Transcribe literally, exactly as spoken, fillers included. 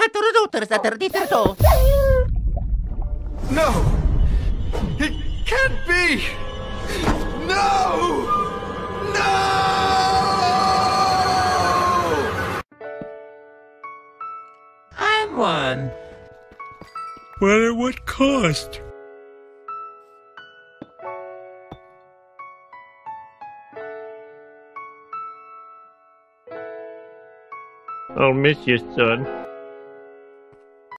No! It can't be! No! No! I won. But at what cost? I'll miss you, son.